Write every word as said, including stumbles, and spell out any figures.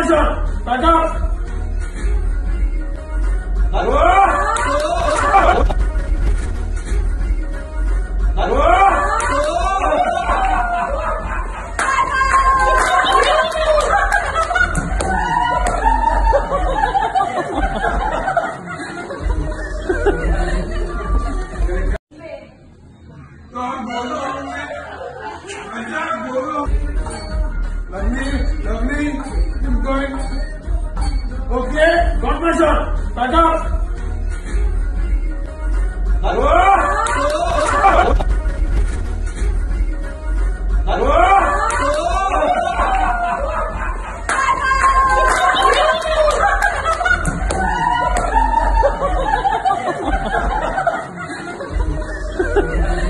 my shot. Back up. Lovely, lovely, keep going. Okay, got my shot. Back up. Ha ha ha!